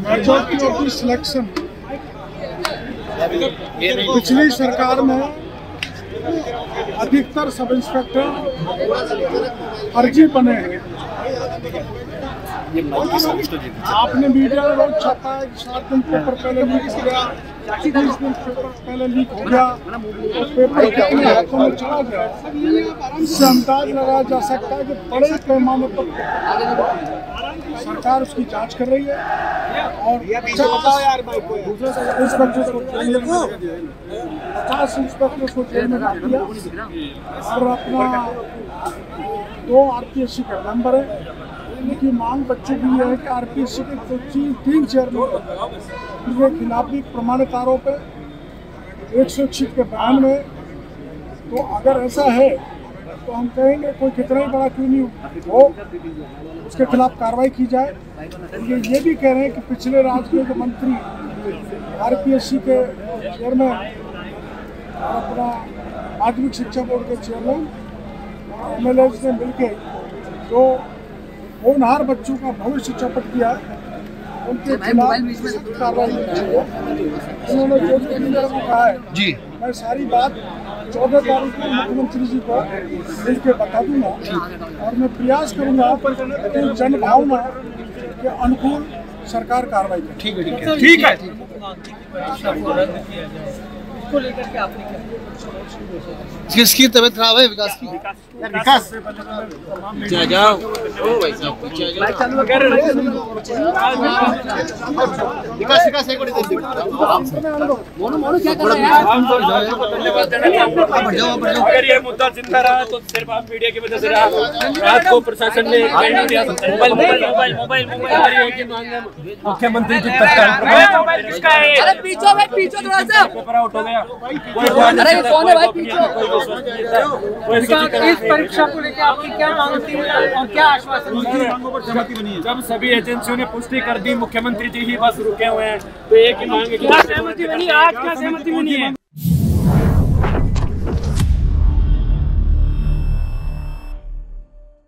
Majority of the selection पिछली सरकार में अधिकतर सब इंस्पेक्टर फर्जी बने हैं। आपने मीडिया में बहुत छापा है कि 7 दिन पेपर पहले लीक हो गया, 20 दिन पेपर पहले लीक हो गया, और पेपर कितने हाथों में चला गया। इससे अंदाज लगाया जा सकता है कि बड़े पैमाने पर सरकार उसकी जांच कर रही है और 50 इंस्पेक्टर्स को जेल में डाल दिया और अपना 2 rpsc का मेंबर है। इनकी मांग बच्चों की यह है कि rpsc के 3 चेयरमैन के खिलाफ भी प्रमाणित आरोप है 161 के बयान में। तो अगर ऐसा है तो हम कहेंगे कोई कितना ही बड़ा क्यों नहीं हो उसके खिलाफ कार्रवाई की जाए। ये भी कह रहे हैं कि पिछले राज्य के मंत्री rpsc के चेयरमैन और अपना माध्यमिक शिक्षा बोर्ड के चेयरमैन MLAs ने मिलकर जो होनहार बच्चों का भविष्य चौपट किया उनके खिलाफ कार्रवाई होनी चाहिए। उन्होंने जो को कहा है जी, मैं सारी बात 14 तारीख को मुख्यमंत्री जी को मिलकर बता दूंगा और मैं प्रयास करूंगा कि जनभावना के अनुकूल सरकार कार्रवाई करे। ठीक है। को लेकर के आपने किसकी तबीयत खराब है? विकास की। विकास जाओ ओ भाई साहब चालू कर विकास एक मोनो क्या कर रहे हैं? धन्यवाद देना। अगर ये मुद्दा जिंदा रहा तो सिर्फ आप मीडिया की वजह से रहा। रात को प्रशासन ने मोबाइल मुख्यमंत्री जी अरे पीछे थोड़ा सा पेपर आउट हो गया। अरे कौन है भाई पीछे? इस परीक्षा को लेकर आपकी क्या मांग थी और क्या आश्वासन है? जब सभी एजेंसियों ने पुष्टि कर दी, मुख्यमंत्री जी ही बस रुके हुए हैं, तो एक ही मांग है कि सहमति बनी। आज क्या सहमति बनी है?